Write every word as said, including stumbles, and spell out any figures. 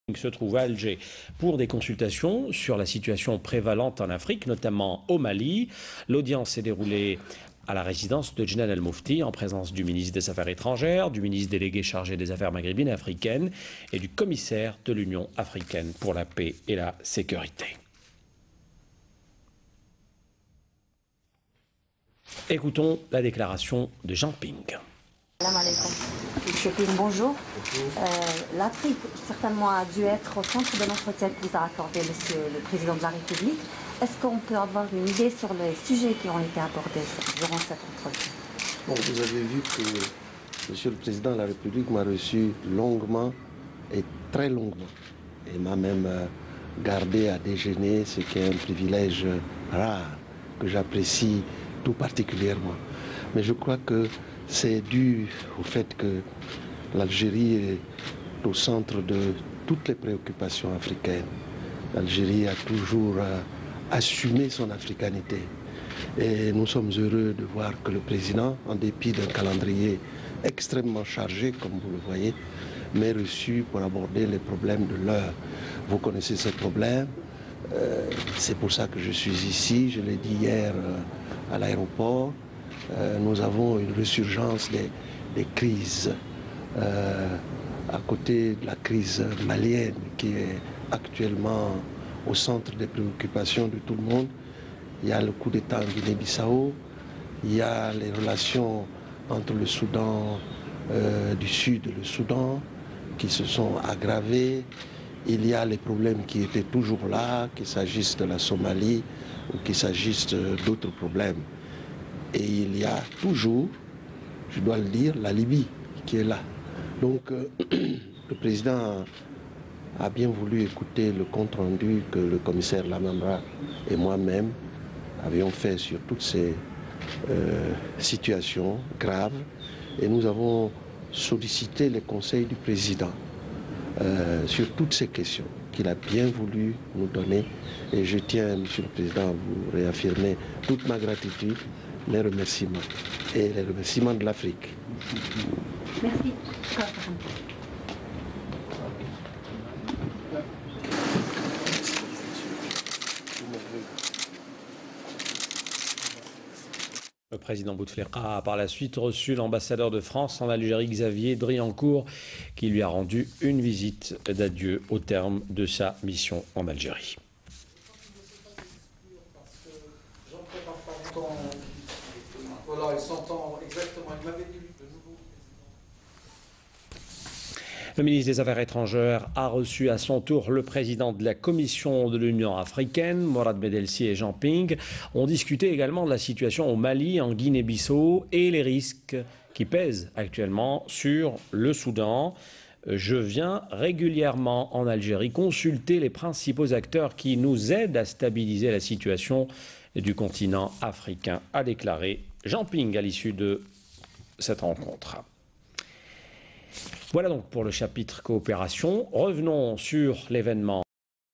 se trouve à Alger pour des consultations sur la situation prévalente en Afrique, notamment au Mali. L'audience s'est déroulée à la résidence de Djenad El Moufti en présence du ministre des Affaires étrangères, du ministre délégué chargé des Affaires maghrébines et africaines et du commissaire de l'Union africaine pour la paix et la sécurité. Écoutons la déclaration de Jean Ping. Salam alaikum. Monsieur Ping, bonjour. Euh, L'Afrique, certainement, a dû être au centre de l'entretien que vous a accordé Monsieur le Président de la République. Est-ce qu'on peut avoir une idée sur les sujets qui ont été abordés durant cet entretien? Bon, vous avez vu que Monsieur le Président de la République m'a reçu longuement et très longuement. Et m'a même gardé à déjeuner, ce qui est un privilège rare, que j'apprécie tout particulièrement. Mais je crois que c'est dû au fait que l'Algérie est au centre de toutes les préoccupations africaines. L'Algérie a toujours euh, assumé son africanité. Et nous sommes heureux de voir que le président, en dépit d'un calendrier extrêmement chargé, comme vous le voyez, m'est reçu pour aborder les problèmes de l'heure. Vous connaissez ces problèmes. Euh, c'est pour ça que je suis ici. Je l'ai dit hier euh, à l'aéroport. Euh, nous avons une résurgence des, des crises, euh, à côté de la crise malienne qui est actuellement au centre des préoccupations de tout le monde. Il y a le coup d'État en Guinée-Bissau, il y a les relations entre le Soudan euh, du Sud et le Soudan qui se sont aggravées. Il y a les problèmes qui étaient toujours là, qu'il s'agisse de la Somalie ou qu'il s'agisse d'autres problèmes. Et il y a toujours, je dois le dire, la Libye qui est là. Donc euh, le président a bien voulu écouter le compte-rendu que le commissaire Lamamra et moi-même avions fait sur toutes ces euh, situations graves. Et nous avons sollicité les conseils du président euh, sur toutes ces questions qu'il a bien voulu nous donner. Et je tiens, Monsieur le Président, à vous réaffirmer toute ma gratitude, les remerciements et les remerciements de l'Afrique. Merci. Le président Bouteflika a par la suite reçu l'ambassadeur de France en Algérie, Xavier Driancourt, qui lui a rendu une visite d'adieu au terme de sa mission en Algérie. Voilà, il s'entend exactement. Il m'avait dit de nouveau. Le ministre des Affaires étrangères a reçu à son tour le président de la Commission de l'Union africaine, Morad Bedelsi, et Jean Ping ont discuté également de la situation au Mali, en Guinée-Bissau et les risques qui pèsent actuellement sur le Soudan. Je viens régulièrement en Algérie consulter les principaux acteurs qui nous aident à stabiliser la situation du continent africain, a déclaré Jean Ping à l'issue de cette rencontre. Voilà donc pour le chapitre coopération. Revenons sur l'événement.